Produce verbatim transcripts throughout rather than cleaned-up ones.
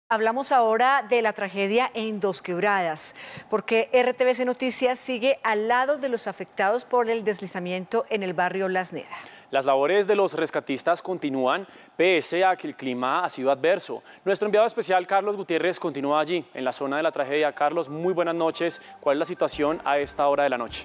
Hablamos ahora de la tragedia en Dos Quebradas, porque R T V C Noticias sigue al lado de los afectados por el deslizamiento en el barrio Las Neda. Las labores de los rescatistas continúan, pese a que el clima ha sido adverso. Nuestro enviado especial, Carlos Gutiérrez, continúa allí, en la zona de la tragedia. Carlos, muy buenas noches. ¿Cuál es la situación a esta hora de la noche?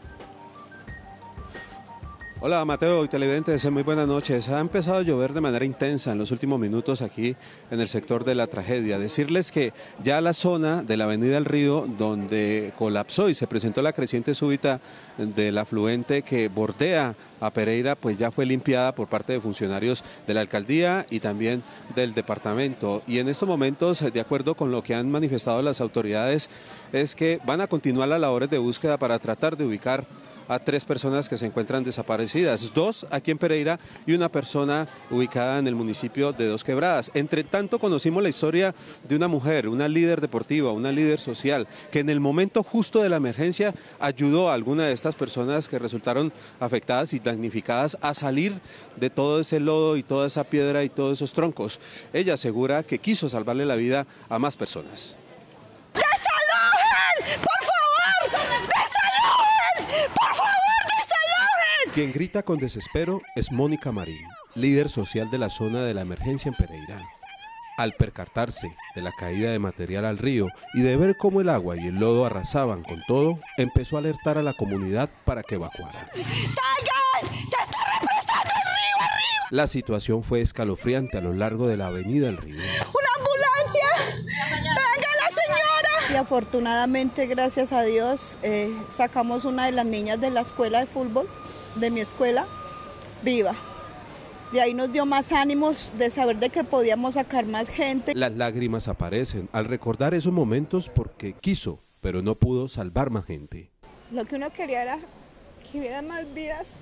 Hola Mateo y televidentes, muy buenas noches. Ha empezado a llover de manera intensa en los últimos minutos aquí en el sector de la tragedia. Decirles que ya la zona de la avenida El Río, donde colapsó y se presentó la creciente súbita del afluente que bordea a Pereira, pues ya fue limpiada por parte de funcionarios de la alcaldía y también del departamento. Y en estos momentos, de acuerdo con lo que han manifestado las autoridades, es que van a continuar las labores de búsqueda para tratar de ubicar a tres personas que se encuentran desaparecidas, dos aquí en Pereira y una persona ubicada en el municipio de Dos Quebradas. Entre tanto, conocimos la historia de una mujer, una líder deportiva, una líder social, que en el momento justo de la emergencia ayudó a alguna de estas personas que resultaron afectadas y damnificadas a salir de todo ese lodo y toda esa piedra y todos esos troncos. Ella asegura que quiso salvarle la vida a más personas. ¡Desalojen! ¡Por favor! ¡Desalojen! ¡Por favor, desalojen! Quien grita con desespero es Mónica Marín, líder social de la zona de la emergencia en Pereira. Al percatarse de la caída de material al río y de ver cómo el agua y el lodo arrasaban con todo, empezó a alertar a la comunidad para que evacuara. ¡Salgan! ¡Se está represando el río arriba! La situación fue escalofriante a lo largo de la avenida El Río. ¡Una ambulancia! ¡Venga la señora! Y afortunadamente, gracias a Dios, eh, sacamos una de las niñas de la escuela de fútbol, de mi escuela, viva. De ahí nos dio más ánimos de saber de que podíamos sacar más gente. Las lágrimas aparecen al recordar esos momentos porque quiso, pero no pudo salvar más gente. Lo que uno quería era que hubiera más vidas,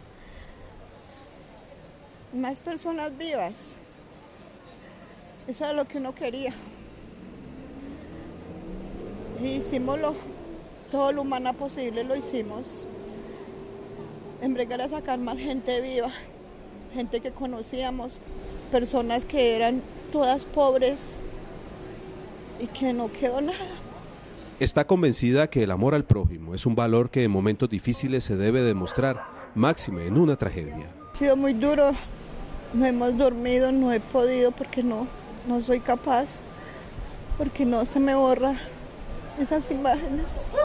más personas vivas. Eso era lo que uno quería. Y hicimos lo, todo lo humano posible, lo hicimos. En bregar a sacar más gente viva, gente que conocíamos, personas que eran todas pobres y que no quedó nada. Está convencida que el amor al prójimo es un valor que en momentos difíciles se debe demostrar, máxime en una tragedia. Ha sido muy duro, no hemos dormido, no he podido porque no, no soy capaz, porque no se me borra esas imágenes.